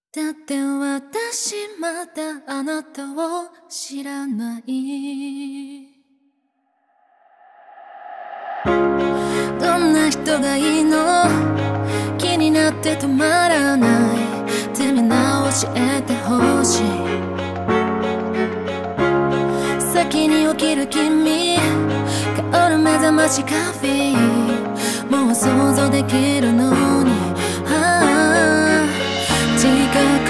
だって私まだあなたを知らない。どんな人がいいの？気になって止まらない。てめな教えてほしい。先に起きる君、香る目覚ましカフェイン、もう想像できるのに、近く